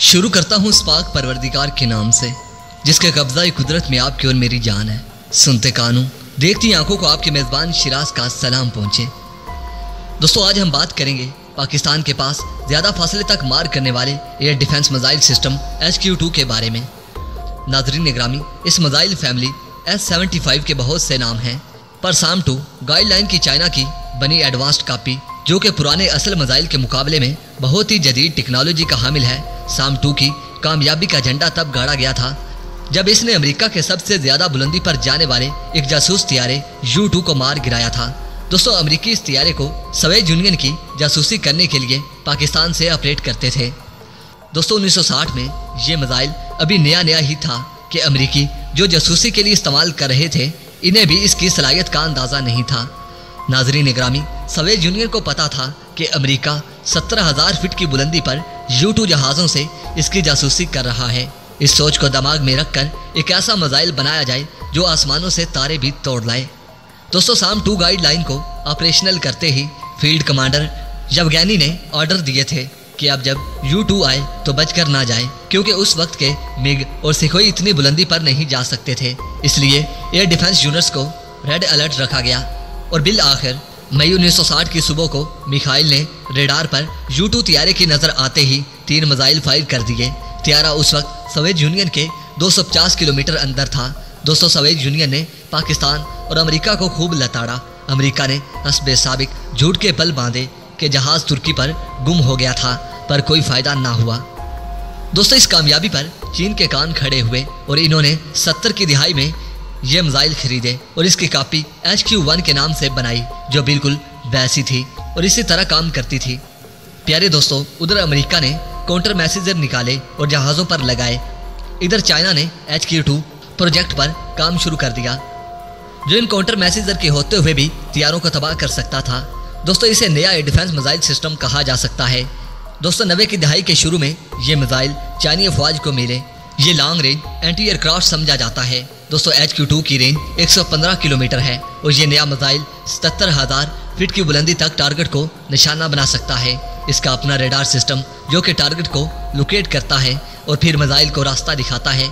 शुरू करता हूँ उस पाक परवरदिगार के नाम से जिसके कब्ज़ा कुदरत में आपकी और मेरी जान है। सुनते कानों देखती आंखों को आपके मेज़बान शिराज का सलाम पहुँचे। दोस्तों आज हम बात करेंगे पाकिस्तान के पास ज़्यादा फासले तक मार करने वाले air defence missile system HQ-2 के बारे में। नाज़रीन ग्रामी, इस मिसाइल फैमिली S-75 के बहुत से नाम हैं, पर SAM-2 गाइडलाइन की चाइना की बनी एडवांस्ड कॉपी जो कि पुराने असल मिसाइल के मुकाबले में बहुत ही जदीद टेक्नोलॉजी का हामिल है। SAM-2 की कामयाबी का झंडा तब गाड़ा गया था जब इसने अमेरिका के सबसे ज्यादा बुलंदी पर जाने वाले एक जासूस तियारे U-2 को मार गिराया था। दोस्तों अमेरिकी इस तियारे को सोवियत यूनियन की जासूसी करने के लिए पाकिस्तान से ऑपरेट करते थे। दोस्तों 1960 में ये मिसाइल अभी नया ही था कि अमेरिकी जो जासूसी के लिए इस्तेमाल कर रहे थे इन्हें भी इसकी सलाहियत का अंदाजा नहीं था। नाजरीन ग्रामी, सोवियत यूनियन को पता था कि अमेरिका 17,000 फीट की बुलंदी पर U-2 जहाज़ों से इसकी जासूसी कर रहा है। इस सोच को दिमाग में रखकर एक ऐसा मिसाइल बनाया जाए जो आसमानों से तारे भी तोड़ लाए। दोस्तों SAM-2 गाइडलाइन को ऑपरेशनल करते ही फील्ड कमांडर यवगेनी ने ऑर्डर दिए थे कि अब जब U-2 आए तो बचकर ना जाए, क्योंकि उस वक्त के मिग और सिखोई इतनी बुलंदी पर नहीं जा सकते थे। इसलिए एयर डिफेंस यूनिट्स को रेड अलर्ट रखा गया और बिल आखिर मई 1960 की सुबह को मिखाइल ने रेडार पर U-2 तियारे की नजर आते ही 3 मिसाइल फायर कर दिए। तियारा उस वक्त सोवियत यूनियन के 250 किलोमीटर अंदर था। दोस्तों सोवियत यूनियन ने पाकिस्तान और अमेरिका को खूब लताड़ा। अमेरिका ने हस्बे साबिक झूठ के पल बांधे कि जहाज तुर्की पर गुम हो गया था, पर कोई फायदा ना हुआ। दोस्तों इस कामयाबी पर चीन के कान खड़े हुए और इन्होंने 70 की दिहाई में ये मिसाइल खरीदे और इसकी कॉपी HQ-1 के नाम से बनाई जो बिल्कुल वैसी थी और इसी तरह काम करती थी। प्यारे दोस्तों, उधर अमेरिका ने काउंटर मैसेजर निकाले और जहाज़ों पर लगाए। इधर चाइना ने HQ-2 प्रोजेक्ट पर काम शुरू कर दिया जो इन काउंटर मैसेजर के होते हुए भी तियारों को तबाह कर सकता था। दोस्तों इसे नया एयर डिफेंस मिसाइल सिस्टम कहा जा सकता है। दोस्तों 90 की दहाई के शुरू में ये मिसाइल चाइनीज अफवाज को मिले। ये लॉन्ग रेंज एंटी एयरक्राफ्ट समझा जाता है। दोस्तों HQ-2 की रेंज 115 किलोमीटर है और ये नया मिसाइल 77,000 फीट की बुलंदी तक टारगेट को निशाना बना सकता है। इसका अपना रेडार सिस्टम जो कि टारगेट को लोकेट करता है और फिर मिसाइल को रास्ता दिखाता है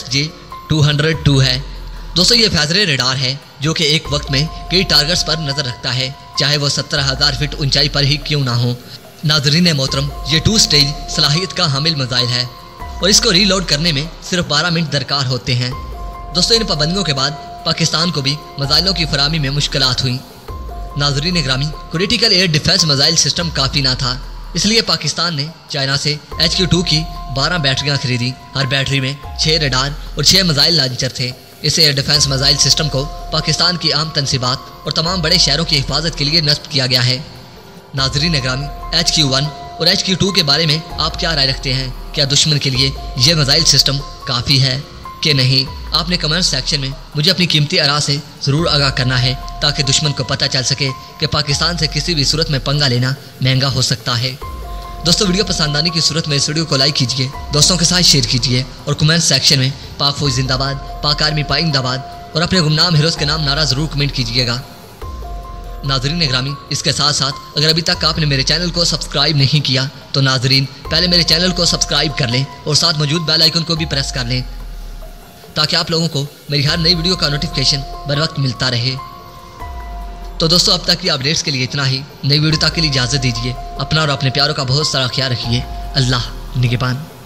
SJ-202 है। दोस्तों ये फैजरे रेडार है जो कि एक वक्त में कई टारगेट्स पर नजर रखता है, चाहे वो 17,000 फीट ऊंचाई पर ही क्यों ना हो। नाजरीन मोहतरम, ये 2 स्टेज सलाहियत का हामिल मिसाइल है और इसको रीलोड करने में सिर्फ 12 मिनट दरकार होते हैं। दोस्तों इन पाबंदियों के बाद पाकिस्तान को भी मिसाइलों की फरामी में मुश्किलात हुई। नाजरीन ग्रामी, critical air defence missile system काफ़ी ना था, इसलिए पाकिस्तान ने चाइना से HQ-2 की 12 बैटरियां खरीदी। हर बैटरी में 6 रेडार और 6 मिसाइल लॉन्चर थे। इस एयर डिफेंस मिसाइल सिस्टम को पाकिस्तान की आम तनसीबात और तमाम बड़े शहरों की हिफाजत के लिए नस्ब किया गया है। नाजरीन ग्रामी, HQ-1 और HQ-2 के बारे में आप क्या राय रखते हैं? क्या दुश्मन के लिए यह मिसाइल सिस्टम काफ़ी है कि नहीं? आपने कमेंट सेक्शन में मुझे अपनी कीमती आरा से ज़रूर आगाह करना है ताकि दुश्मन को पता चल सके कि पाकिस्तान से किसी भी सूरत में पंगा लेना महंगा हो सकता है। दोस्तों वीडियो पसंद आने की सूरत में इस वीडियो को लाइक कीजिए, दोस्तों के साथ शेयर कीजिए और कमेंट सेक्शन में पाक फौज जिंदाबाद, पाक आर्मी पाइंदाबाद और अपने गुमनाम हीरोज़ के नाम नारा ज़रूर कमेंट कीजिएगा। नाजरीन ग्रामी, इसके साथ साथ अगर अभी तक आपने मेरे चैनल को सब्सक्राइब नहीं किया तो नाजरीन पहले मेरे चैनल को सब्सक्राइब कर लें और साथ मौजूद बेल आइकन को भी प्रेस कर लें ताकि आप लोगों को मेरी हर नई वीडियो का नोटिफिकेशन बर वक्त मिलता रहे। तो दोस्तों अब तक की अपडेट्स के लिए इतना ही। नई वीडियो तक के लिए इजाज़त दीजिए। अपना और अपने प्यारों का बहुत सारा ख्याल रखिए। अल्लाह निगहबान।